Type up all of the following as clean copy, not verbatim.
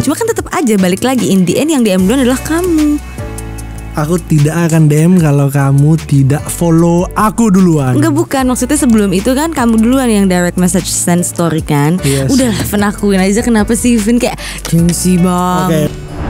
Cuma kan tetap aja balik lagi, in the end yang DM duluan adalah kamu. Aku tidak akan DM kalau kamu tidak follow aku duluan. Enggak, bukan, maksudnya sebelum itu kan kamu duluan yang direct message send story kan. Yes. Udahlah, Vin akuin aja, kenapa sih Vin kayak gengsi bang. Oke.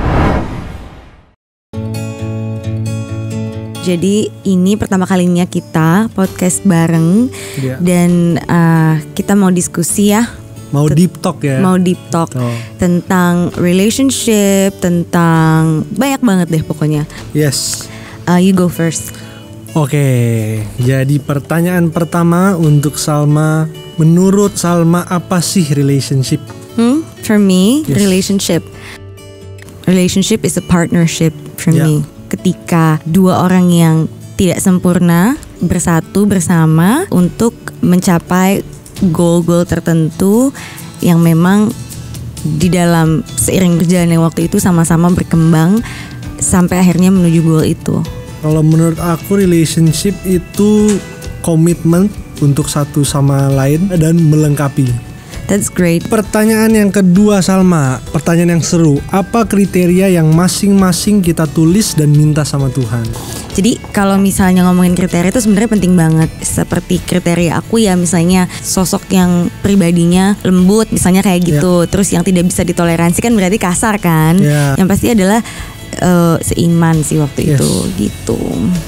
Jadi ini pertama kalinya kita podcast bareng. Iya. Dan kita mau diskusi ya. Mau deep talk ya. Mau deep talk tentang relationship, tentang banyak banget deh pokoknya. Yes. You go first. Oke, jadi pertanyaan pertama untuk Salma. Menurut Salma apa sih relationship? For me, Yes. relationship is a partnership for Yeah. me. Ketika dua orang yang tidak sempurna bersatu bersama untuk mencapai goal-goal tertentu yang memang di dalam seiring berjalannya waktu itu sama-sama berkembang sampai akhirnya menuju goal itu. Kalau menurut aku relationship itu komitmen untuk satu sama lain dan melengkapi. That's great. Pertanyaan yang kedua Salma, pertanyaan yang seru. Apa kriteria yang masing-masing kita tulis dan minta sama Tuhan? Jadi kalau misalnya ngomongin kriteria itu sebenarnya penting banget. Seperti kriteria aku ya, misalnya sosok yang pribadinya lembut misalnya kayak gitu. Terus yang tidak bisa ditoleransi kan berarti kasar kan. Yang pasti adalah seiman sih waktu itu gitu.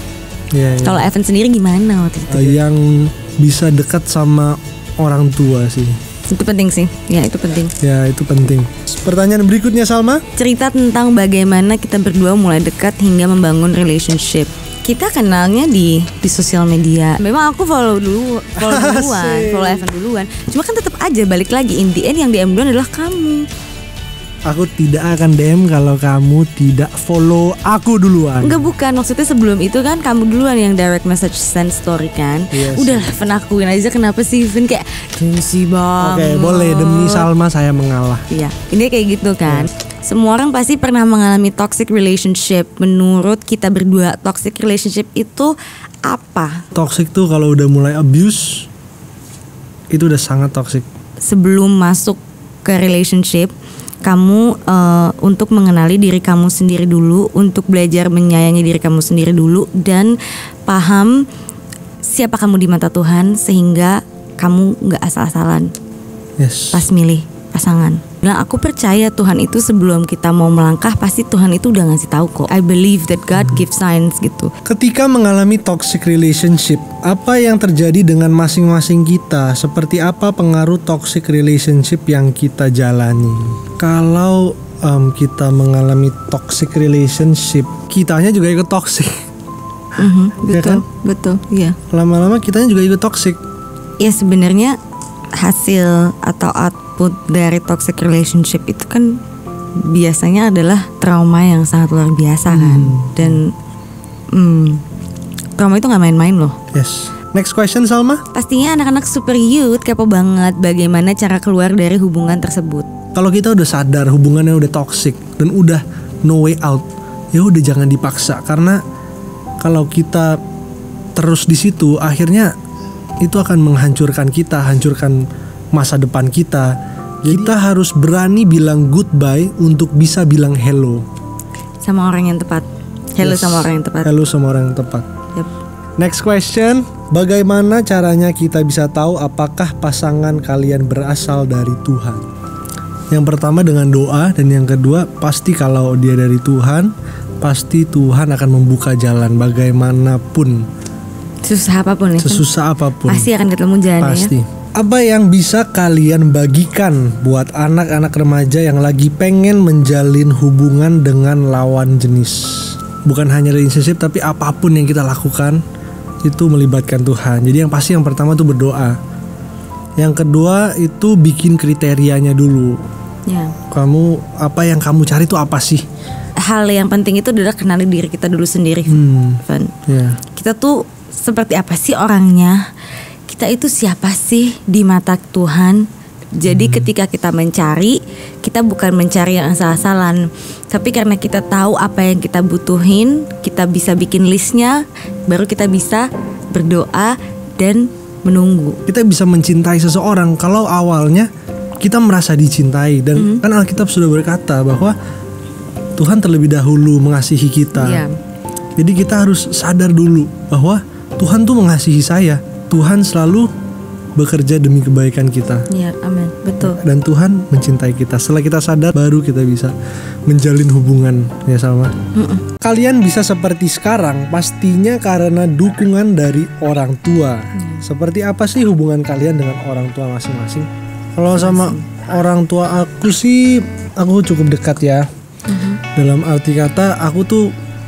Kalau Evan sendiri gimana waktu itu? Yang bisa dekat sama orang tua sih. Itu penting sih, ya itu penting. Ya itu penting. Pertanyaan berikutnya Salma. Cerita tentang bagaimana kita berdua mulai dekat hingga membangun relationship. Kita kenalnya di sosial media. Memang aku follow duluan, follow Evan duluan. Cuma kan tetap aja balik lagi, in the end yang DM duluan adalah kamu. Aku tidak akan DM kalau kamu tidak follow aku duluan. Enggak, bukan, maksudnya sebelum itu kan kamu duluan yang direct message send story kan. Yes. Udahlah, Vin akuin aja, kenapa sih Vin kayak gengsi banget. Oke, boleh, demi Salma saya mengalah. Iya, ini kayak gitu kan. Semua orang pasti pernah mengalami toxic relationship. Menurut kita berdua, toxic relationship itu apa? Toxic tuh kalau udah mulai abuse, itu udah sangat toxic. Sebelum masuk ke relationship, kamu untuk mengenali diri kamu sendiri dulu, untuk belajar menyayangi diri kamu sendiri dulu, dan paham siapa kamu di mata Tuhan sehingga kamu gak asal-asalan pas milih pasangan. Nah, aku percaya Tuhan itu sebelum kita mau melangkah pasti Tuhan itu udah ngasih tahu kok. I believe that God gives signs gitu. Ketika mengalami toxic relationship, apa yang terjadi dengan masing-masing kita? Seperti apa pengaruh toxic relationship yang kita jalani? Kalau kita mengalami toxic relationship, kitanya juga ikut toxic. Betul, ya kan? Betul, iya. Lama-lama kitanya juga ikut toxic. Ya sebenarnya hasil atau output dari toxic relationship itu kan biasanya adalah trauma yang sangat luar biasa kan. Dan trauma itu gak main-main loh. Yes. Next question Salma. Pastinya anak-anak super youth kepo banget bagaimana cara keluar dari hubungan tersebut. Kalau kita udah sadar hubungannya udah toxic dan udah no way out, ya udah jangan dipaksa, karena kalau kita terus di situ akhirnya itu akan menghancurkan kita, hancurkan masa depan kita. Kita harus berani bilang goodbye untuk bisa bilang hello sama orang yang tepat. Hello sama orang yang tepat. Hello sama orang yang tepat. Yep. Next question. Bagaimana caranya kita bisa tahu apakah pasangan kalian berasal dari Tuhan? Yang pertama dengan doa, dan yang kedua pasti kalau dia dari Tuhan, pasti Tuhan akan membuka jalan bagaimanapun. Sesusah apapun ya. Sesusah apapun. Pasti akan ketemu jalannya. Pasti. Apa yang bisa kalian bagikan buat anak-anak remaja yang lagi pengen menjalin hubungan dengan lawan jenis? Bukan hanya relationship, tapi apapun yang kita lakukan itu melibatkan Tuhan. Jadi yang pasti yang pertama tuh berdoa. Yang kedua itu bikin kriterianya dulu. Ya. Kamu, apa yang kamu cari itu apa sih? Hal yang penting itu adalah kenali diri kita dulu sendiri, Van. Yeah. Kita tuh seperti apa sih orangnya? Kita itu siapa sih di mata Tuhan? Jadi ketika kita mencari, kita bukan mencari yang asal-asalan, tapi karena kita tahu apa yang kita butuhin, kita bisa bikin listnya, baru kita bisa berdoa dan menunggu. Kita bisa mencintai seseorang kalau awalnya kita merasa dicintai. Dan kan Alkitab sudah berkata bahwa Tuhan terlebih dahulu mengasihi kita. Jadi kita harus sadar dulu bahwa Tuhan tuh mengasihi saya. Tuhan selalu bekerja demi kebaikan kita. Iya, amin. Betul. Dan Tuhan mencintai kita. Setelah kita sadar, baru kita bisa menjalin hubungan ya sama. Kalian bisa seperti sekarang pastinya karena dukungan dari orang tua. Seperti apa sih hubungan kalian dengan orang tua masing-masing? Kalau sama orang tua aku sih, aku cukup dekat ya. Dalam arti kata, aku tuh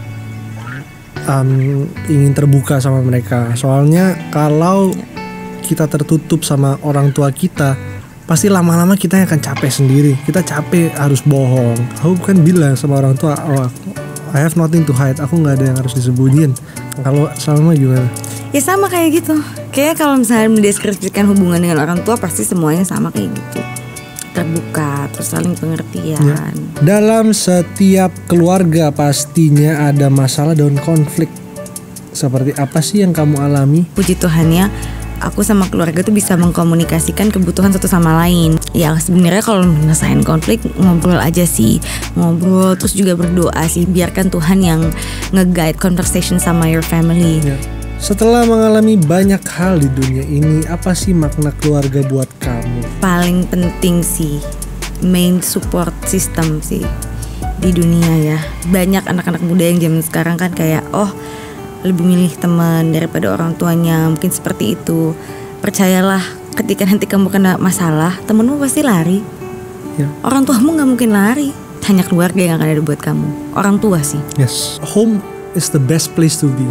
ingin terbuka sama mereka. Soalnya kalau kita tertutup sama orang tua kita, pasti lama-lama kita akan capek sendiri. Kita capek harus bohong. Aku kan bilang sama orang tua, oh, I have nothing to hide. Aku nggak ada yang harus disembunyiin. Kalau Salma gimana? Ya sama kayak gitu. Kayak kalau misalnya mendeskripsikan hubungan dengan orang tua, pasti semuanya sama kayak gitu. Terbuka, terus saling pengertian. Ya. Dalam setiap keluarga pastinya ada masalah dan konflik. Seperti apa sih yang kamu alami? Puji Tuhan ya, aku sama keluarga tuh bisa mengkomunikasikan kebutuhan satu sama lain. Ya sebenarnya kalau menyelesaikan konflik, ngobrol aja sih. Ngobrol terus juga berdoa sih. Biarkan Tuhan yang nge-guide conversation sama your family. Ya. Setelah mengalami banyak hal di dunia ini, apa sih makna keluarga buat kamu? Paling penting sih, main support system sih di dunia ya. Banyak anak-anak muda yang zaman sekarang kan kayak, oh lebih milih teman daripada orang tuanya, mungkin seperti itu. Percayalah, ketika nanti kamu kena masalah, temenmu pasti lari. Ya. Orang tuamu gak mungkin lari. Hanya keluarga yang akan ada buat kamu. Orang tua sih. Yes, home is the best place to be.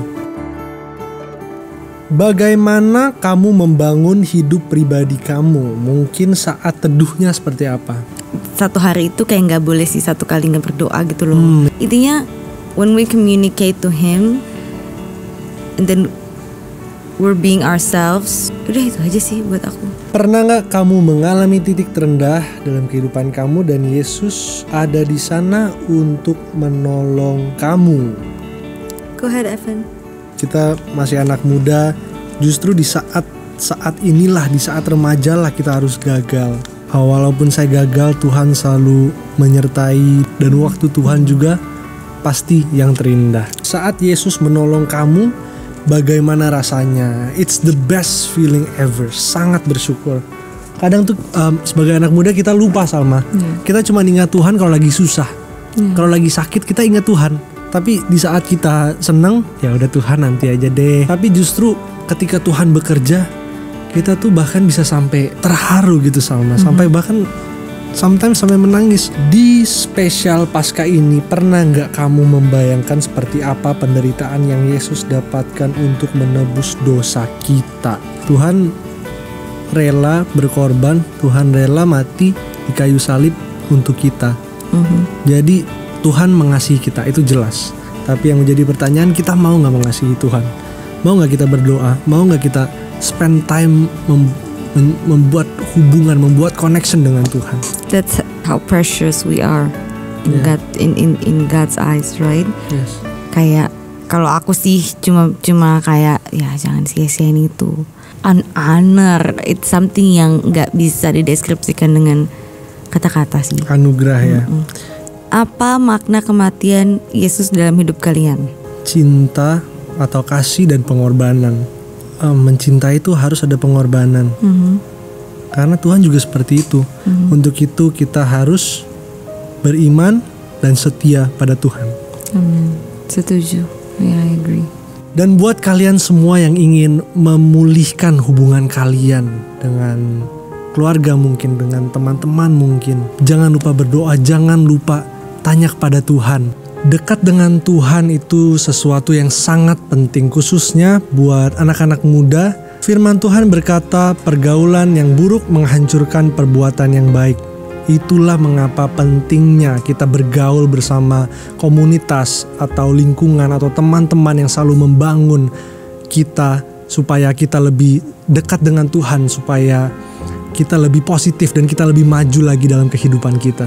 Bagaimana kamu membangun hidup pribadi kamu? Mungkin saat teduhnya seperti apa? Satu hari itu kayak gak boleh sih satu kali gak berdoa gitu loh. Intinya when we communicate to him and then we're being ourselves, udah itu aja sih buat aku. Pernah gak kamu mengalami titik terendah dalam kehidupan kamu dan Yesus ada di sana untuk menolong kamu? Go ahead Evan. Kita masih anak muda, justru di saat inilah, di saat remaja lah kita harus gagal. Walaupun saya gagal, Tuhan selalu menyertai, dan waktu Tuhan juga pasti yang terindah. Saat Yesus menolong kamu, bagaimana rasanya? It's the best feeling ever. Sangat bersyukur. Kadang tuh sebagai anak muda kita lupa Salma. Kita cuma ingat Tuhan kalau lagi susah. Kalau lagi sakit kita ingat Tuhan. Tapi di saat kita seneng, ya udah Tuhan nanti aja deh. Tapi justru ketika Tuhan bekerja, kita tuh bahkan bisa sampai terharu gitu Salma. Sampai bahkan sometimes sampai menangis. Di spesial Paskah ini, pernah gak kamu membayangkan seperti apa penderitaan yang Yesus dapatkan untuk menebus dosa kita? Tuhan rela berkorban, Tuhan rela mati di kayu salib untuk kita. Jadi Tuhan mengasihi kita, itu jelas. Tapi yang menjadi pertanyaan, kita mau gak mengasihi Tuhan? Mau gak kita berdoa? Mau gak kita spend time membuat hubungan, membuat connection dengan Tuhan? That's how precious we are in God, in God's eyes, right? Yes. Kayak kalau aku sih cuma kayak ya jangan sia-siain itu. An honor, it's something yang nggak bisa dideskripsikan dengan kata-kata sih. Anugerah ya. Apa makna kematian Yesus dalam hidup kalian? Cinta atau kasih dan pengorbanan. Mencintai itu harus ada pengorbanan. Karena Tuhan juga seperti itu. Untuk itu kita harus beriman dan setia pada Tuhan. Setuju. Yeah, I agree. Dan buat kalian semua yang ingin memulihkan hubungan kalian dengan keluarga mungkin, dengan teman-teman mungkin, jangan lupa berdoa, jangan lupa tanya kepada Tuhan. Dekat dengan Tuhan itu sesuatu yang sangat penting, khususnya buat anak-anak muda. Firman Tuhan berkata, pergaulan yang buruk menghancurkan perbuatan yang baik. Itulah mengapa pentingnya kita bergaul bersama komunitas atau lingkungan atau teman-teman yang selalu membangun kita supaya kita lebih dekat dengan Tuhan, supaya kita lebih positif dan kita lebih maju lagi dalam kehidupan kita.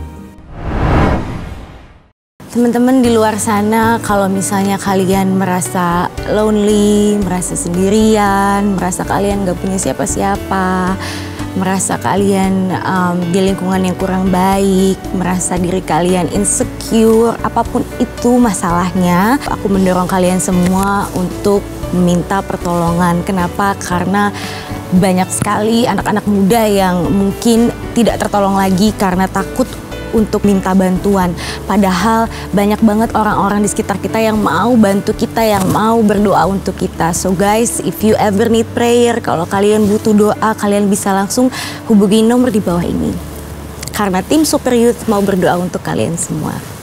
Teman-teman di luar sana, kalau misalnya kalian merasa lonely, merasa sendirian, merasa kalian gak punya siapa-siapa, merasa kalian di lingkungan yang kurang baik, merasa diri kalian insecure, apapun itu masalahnya, aku mendorong kalian semua untuk minta pertolongan. Kenapa? Karena banyak sekali anak-anak muda yang mungkin tidak tertolong lagi karena takut untuk minta bantuan. Padahal banyak banget orang-orang di sekitar kita yang mau bantu kita, yang mau berdoa untuk kita. So guys, if you ever need prayer, kalau kalian butuh doa, kalian bisa langsung hubungi nomor di bawah ini. Karena tim Super Youth mau berdoa untuk kalian semua.